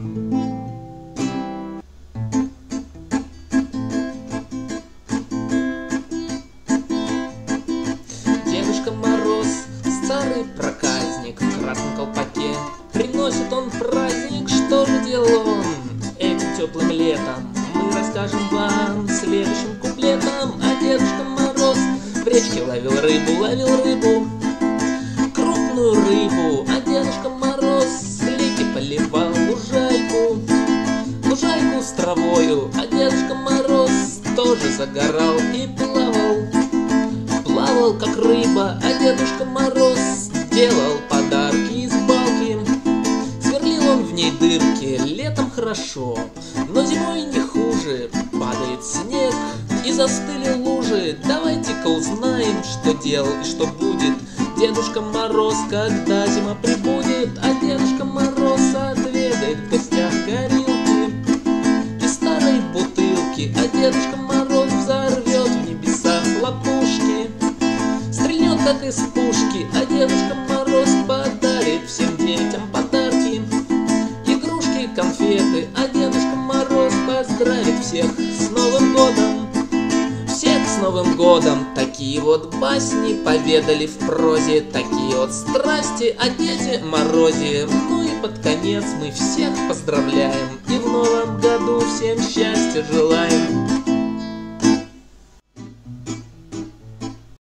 Дедушка Мороз, старый проказник, в красном колпаке. Приносит он праздник, что же делал он этим теплым летом? Мы расскажем вам следующим куплетом. А Дедушка Мороз в речке ловил рыбу, крупную рыбу. А Дедушка Мороз с реки поливал лужайку с травою. А Дедушка Мороз тоже загорал и плавал как рыба. А Дедушка Мороз делал подарки из балки. Сверлил он в ней дырки, летом хорошо, но зимой не хуже. Падает снег и застыли лужи. Давайте-ка узнаем, что делал и что будет Дедушка Мороз, когда зима прибудет. А Дедушка Мороз отведает в гостях горилки и старой бутылки. А Дедушка Мороз взорвет в небесах хлопушки, стрельнет как из пушки. А Дедушка Мороз подарит всем детям подарки, игрушки, конфеты. А Дедушка Мороз поздравит всех с Новым годом. Всех с Новым годом! Такие вот басни поведали в прозе, такие вот страсти о Деде Морозе. Ну и под конец мы всех поздравляем и в новом году всем счастья желаем.